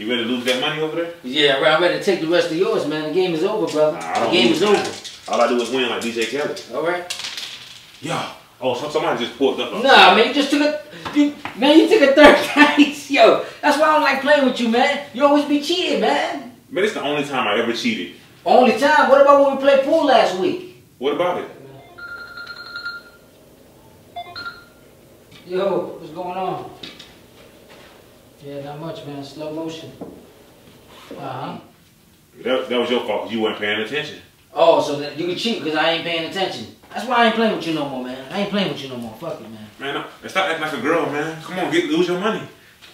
You ready to lose that money over there? Yeah, I'm ready to take the rest of yours, man. The game is over, brother. Nah, the game is over. All I do is win like DJ Kelly. All right. Yeah. Oh, somebody just pulled up. Nah, man, you just took you took a third place. Yo, that's why I don't like playing with you, man. You always be cheating, man. Man, it's the only time I ever cheated. Only time? What about when we played pool last week? What about it? Yo, what's going on? Yeah, not much, man. Slow motion. Uh-huh. That was your fault because you weren't paying attention. Oh, so that you can cheat because I ain't paying attention. That's why I ain't playing with you no more, man. I ain't playing with you no more. Fuck it, man. Man, stop acting like a girl, man. Come on, lose your money.